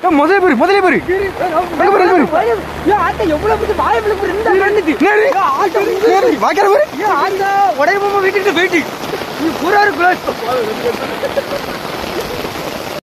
முதல்ல போரு ஆட்டை எவ்வளவு பிடிச்சி வாய பிள்ளை வாய்க்கார போரு ஆட்டா உடைய வீட்டுக்கு போயிட்டு நீ பூரா இருக்குள்ள